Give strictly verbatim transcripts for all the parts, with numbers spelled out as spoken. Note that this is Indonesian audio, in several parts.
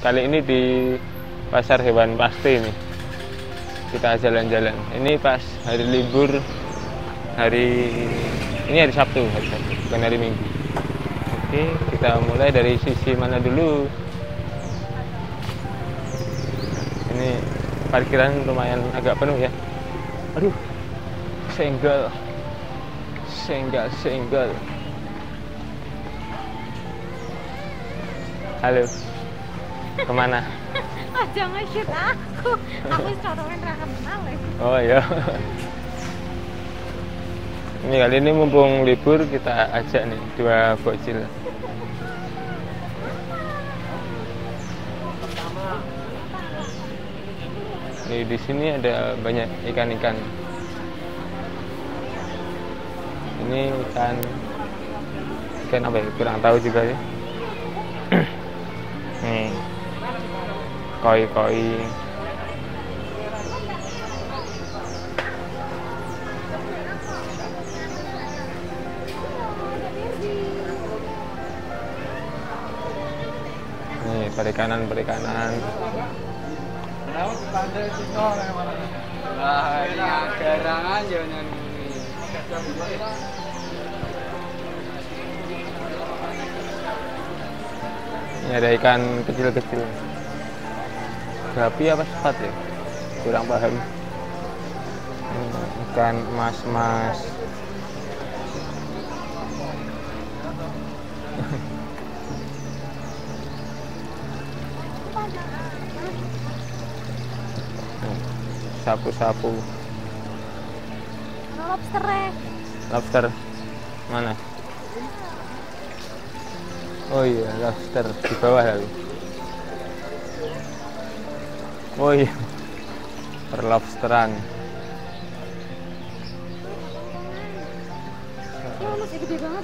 kali ini di pasar hewan pasti ini. Kita jalan-jalan. Ini pas hari libur, hari ini hari Sabtu, hari Sabtu, bukan hari Minggu. Oke, kita mulai dari sisi mana dulu? Ini parkiran lumayan agak penuh ya. Aduh, senggol, senggol, senggol. Halo, kemana? Oh, jangan shoot aku. Aku cotokin ra kenal ya. Oh iya. Ini kali ini mumpung libur kita ajak nih dua bocil. Nih di sini ada banyak ikan-ikan. Ini ikan ikan apa ya? Kurang tahu juga ya. Nih koi-koi. Nih perikanan perikanan. Ini ada ikan kecil-kecil. Gapi apa sepat ya? Kurang paham. Ini ikan emas-emas. Sapu-sapu. Lobster ya. Lobster mana? Oh iya, lobster di bawah lalu. Oh iya, perlobsteran. Ya masih gede banget.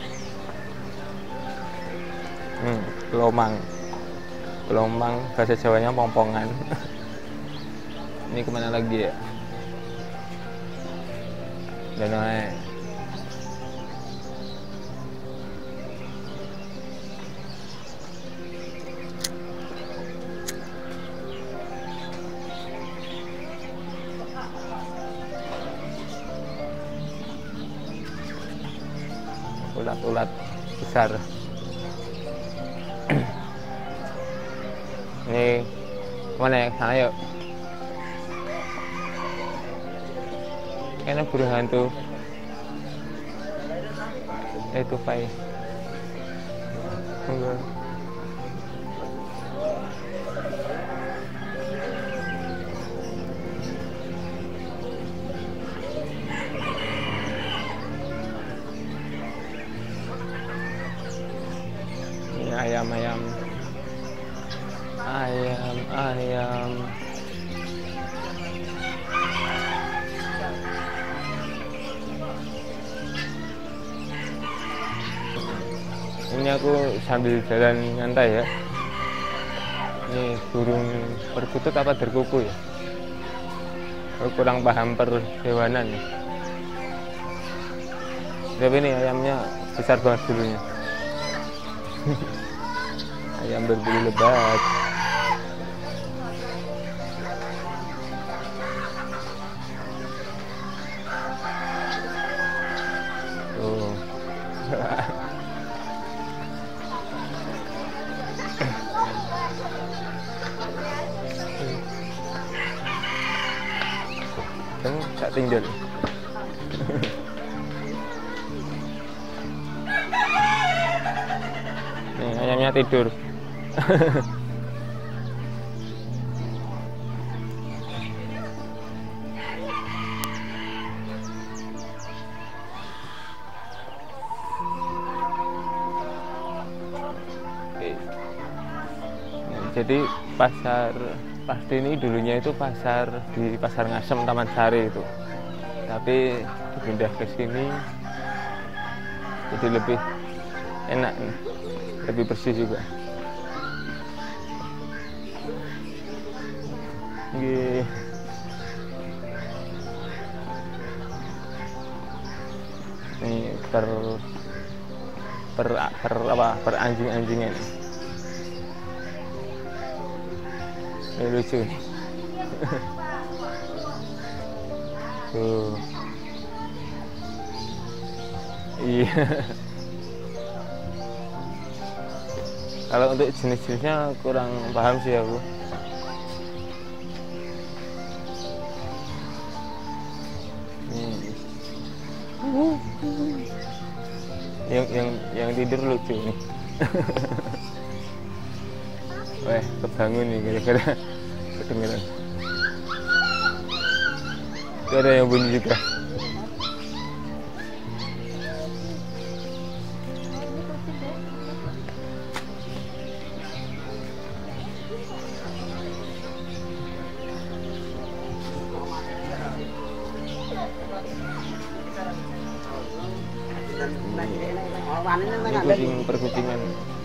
Hmm, kelomang. Kelomang bahasa Jawanya pompongan. Ini kemana lagi ya? Danau. Ulat-ulat besar. Ini kemana ya? Sana yuk. Kayaknya burung hantu. Itu Fai. Enggak. Ini ayam-ayam. Ayam-ayam. Ini aku sambil jalan nyantai ya. Ini burung perkutut apa derkuku ya? Aku kurang paham perhewanan ya. Tapi ini ayamnya besar banget bulunya. Ayam berbulu lebat. Tuh. Kan tak tinggal. Nih ayamnya tidur. Oke. Jadi pasar pasti ini dulunya itu pasar di Pasar Ngasem Taman Sari itu, tapi dipindah ke sini jadi lebih enak, lebih bersih juga. Gih. Ini per per per apa per anjing-anjingan. Ini lucu nih. Tuh. Iya. Kalau untuk jenis-jenisnya kurang paham sih aku. Hmm. Yang yang yang tidur lucu nih. Weh, kebangun nih gara-gara kedengeran. Itu ada yang bunyi juga. Ini kucing perkucingan.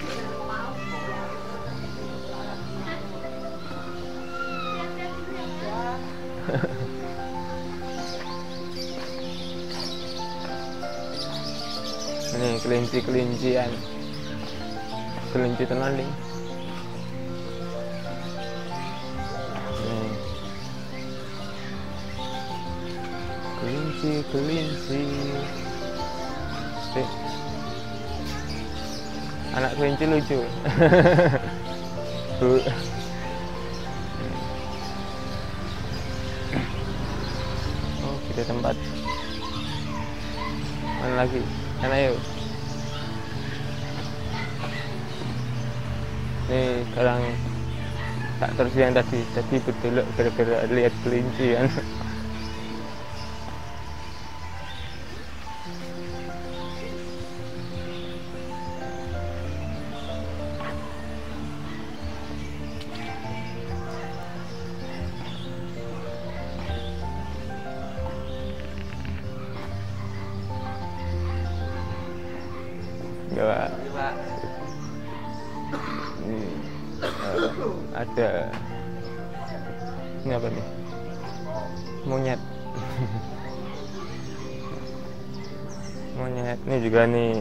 Ini kelinci-kelincian, kelinci tenan nih. Nih. Kelinci-kelinci. Sih. Anak kelinci lucu. Bu. Oh, kita tempat. Mana lagi? Sana yuk. Ini sekarang tak terus yang tadi tadi berdelok gara-gara lihat kelinci kan. Enggak. Ini uh, ada ini apa nih? Monyet. Monyet ini juga nih.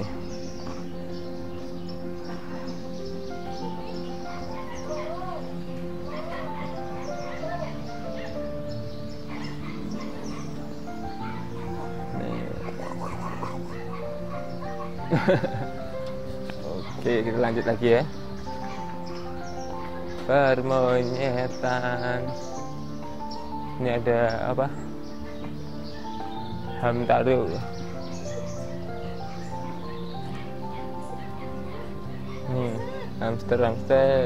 Oke, kita lanjut lagi ya. Permonyetan. Ini ada apa? Hamtaro. Nih, hamster hamster.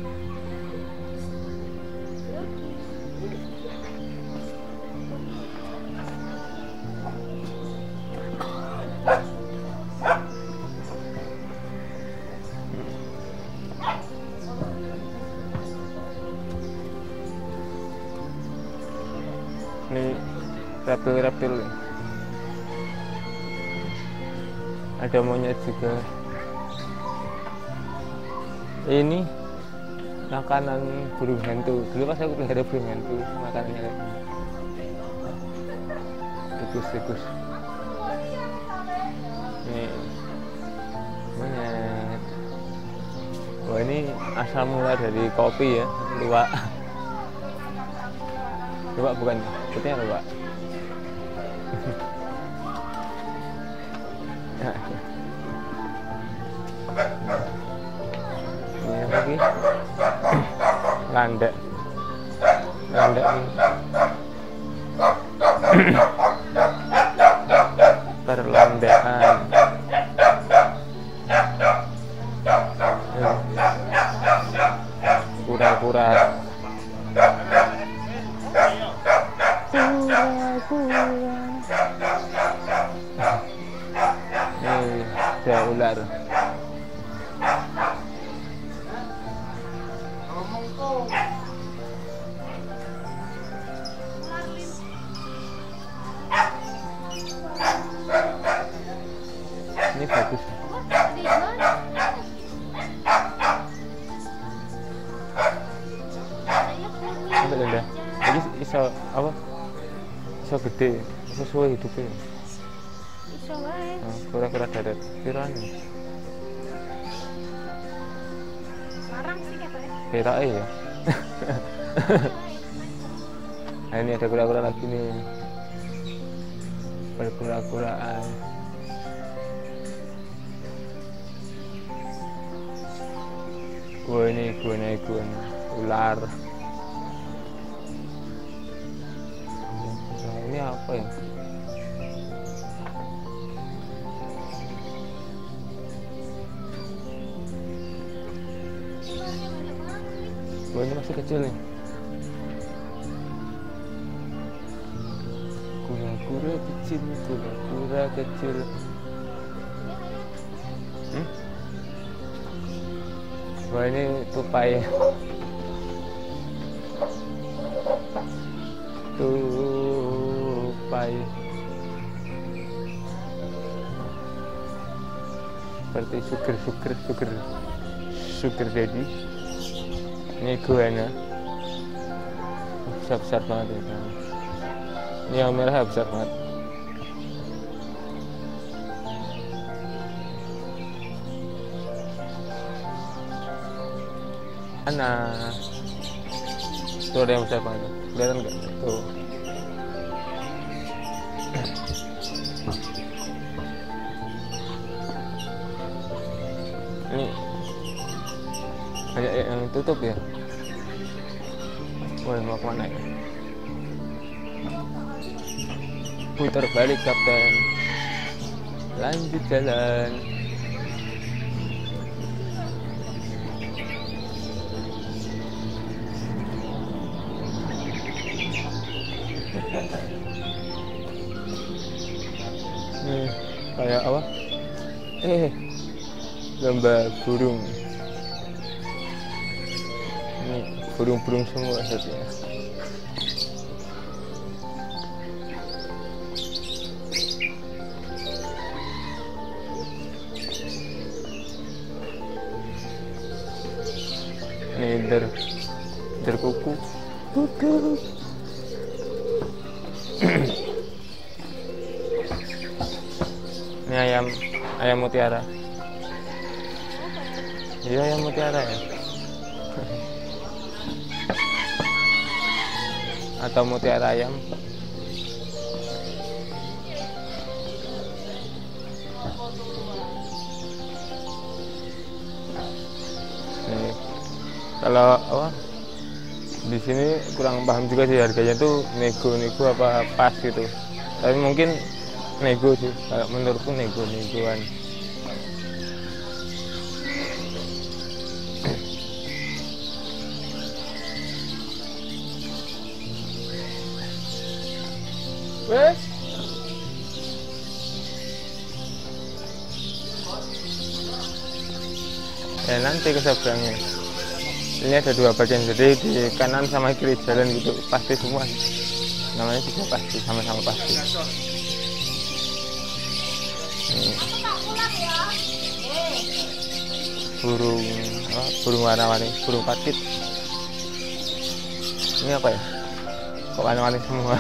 Ini reptil-reptil, ada monyet juga. Ini makanan burung hantu. Dulu pas aku pelihara burung hantu, makanannya kayak tikus-tikus. Ini monyet. Wah, ini asal mula dari kopi ya, luwak. Luwak bukan, putihnya luwak. Ini apa lagi? Landak. Landak ini. Perlandaan. Kura-kura. Kura-kura. Ini ada ular. Ini bagus. Sampai rendah. Jadi iso apa? Iso gede, iso suwe hidupnya. Iso wae. Nah, kura-kura darat. Pirane? Larang sih katanya. Pirake ya. Nah, ini ada kura-kura lagi nih, berkura-kuraan. Gua ini iguana iguana ular. Nah, ini apa ya? Gua ini masih kecil nih. Kura-kura kecil, kura-kura kecil. Hmm? Wah, ini tupai. Tupai. Seperti sugar, sugar, sugar, sugar daddy. Ini iguana. Besar-besar banget ya. Ini yang merah besar banget. Mana? Tuh ada yang besar banget. Kelihatan nggak? Tuh. Ini banyak yang tutup ya. Wah, mau kemana ya? Putar balik kapten, lanjut jalan. Nih kayak apa? Eh, lomba burung. Ini burung-burung semua saja. Ini der der kuku kuku. Ini ayam ayam mutiara. Iya, ayam mutiara ya. Atau mutiara ayam. Nih, kalau apa di sini kurang paham juga sih harganya tuh nego-nego apa pas gitu. Tapi mungkin nego sih, kalau menurutku nego-negoan. Wes. Ya nanti ke seberangnya. Ini ada dua bagian, jadi di kanan sama kiri jalan gitu pasti semua. Namanya juga pasti, sama-sama pasti. Ini. Burung, oh, burung warna-warni, burung patit. Ini apa ya? Kok warna-warni semua?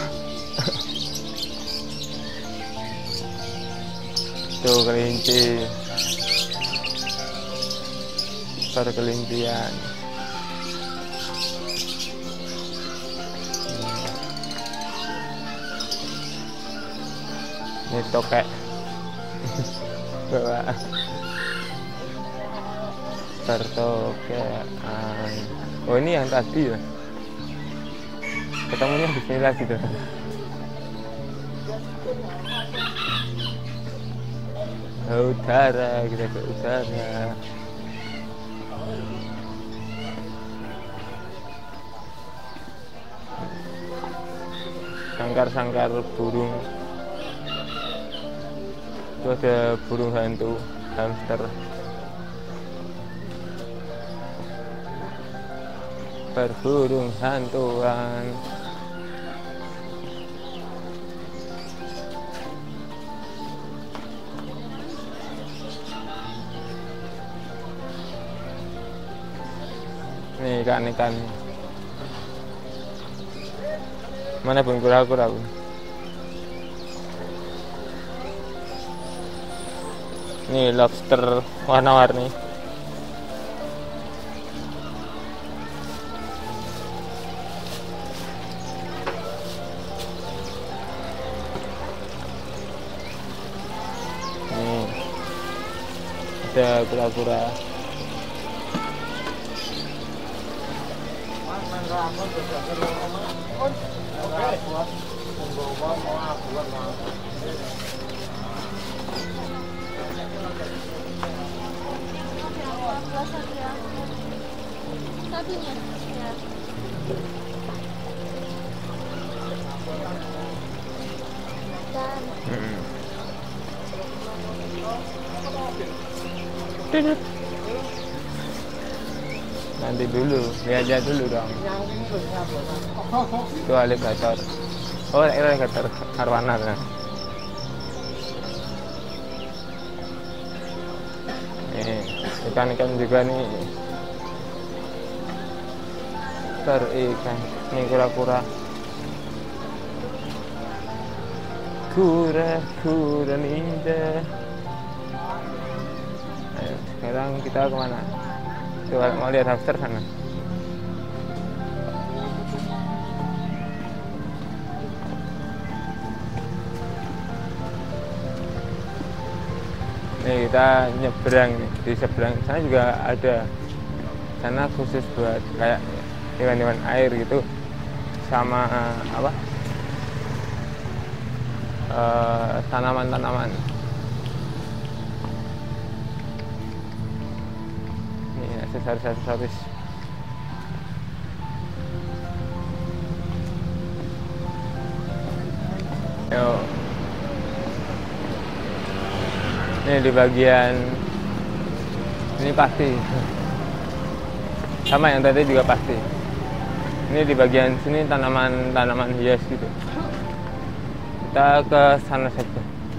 Tuh kelinci, perkelincian. Ini tokek. Bawa pertokean. Oh, ini yang tadi ya. Ketemunya di sini lagi tuh. Utara, kita ke utara. Sangkar-sangkar burung. Itu ada burung hantu, hamster. Berburung hantuan. Nih ikan-ikan. Mana pun kura-kura pun. Nih lobster warna-warni. ada kura-kura. Satunya ya. Dan Hmm. Tidit. Nanti dulu, lihat aja dulu dong. Itu alligator. Oh, alligator arwana kan. Nih, ikan-ikan juga nih. Terikan, ini kura-kura. Kura-kura indah. Ayo, sekarang kita kemana? Coba mau lihat hamster sana. Nih kita nyebrang nih. Di seberang sana juga ada. Sana khusus buat kayak hewan-hewan air gitu, sama apa? Uh, tanaman-tanaman. Ini aksesoris-aksesoris. Yo. Ini di bagian ini pasti sama yang tadi juga pasti. Ini di bagian sini tanaman-tanaman hias gitu. Kita ke sana saja.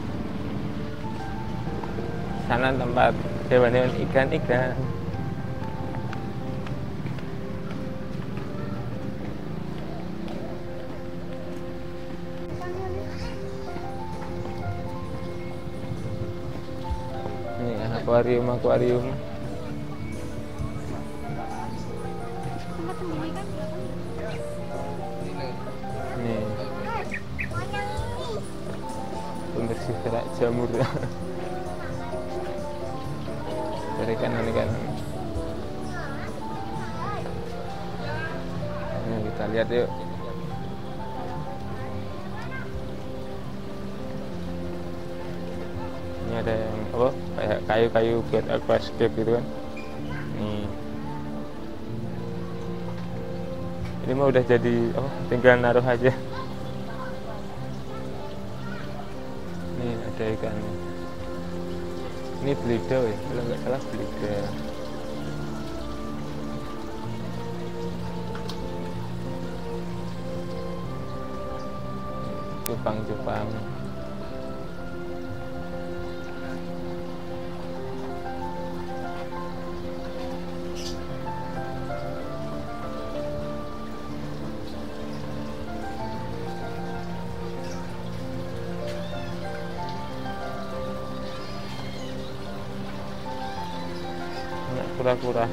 Sana tempat hewan-hewan ikan-ikan. Ini akuarium akuarium. Nih. Pembersih kerak jamur. Dari kanan kanan. Ini kita lihat yuk. Ini ada yang apa? Kayak kayu-kayu buat aquascape gitu kan. Nih. Ini mah udah jadi oh tinggal naruh aja. Ini ada ikan. Ini belida ya, kalau nggak salah belida. Cupang-cupang. Kura-kura.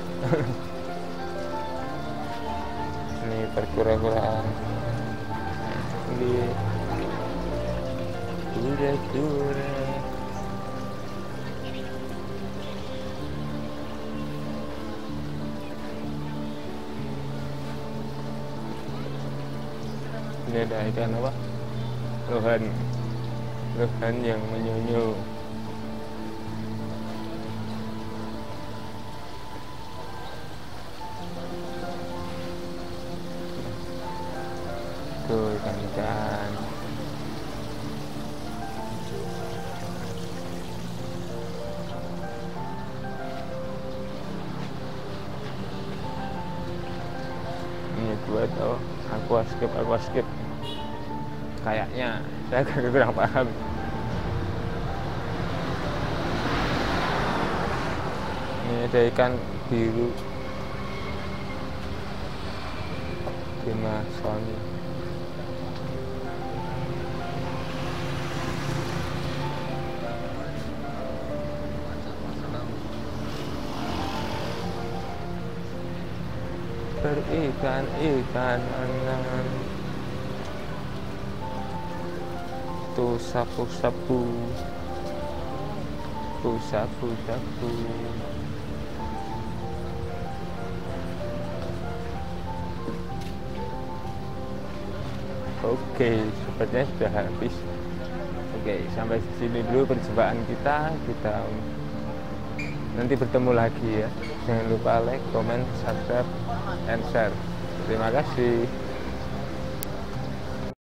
Ini perkura-kura. Ini kura-kura. Ini ada ikan apa? Lohan. Lohan yang menyunyu. Tuh ikan-ikan. Ini buat oh aquascape aquascape kayaknya saya agak kurang paham. Ini ada ikan biru Bima Sony. Berikan-ikanan tuh sapu-sapu. sabu sabu sabu. Oke, sepertinya sudah habis. Oke, sampai sini dulu perjumpaan kita. Kita nanti bertemu lagi ya. Jangan lupa like, comment, subscribe, and share. Terima kasih.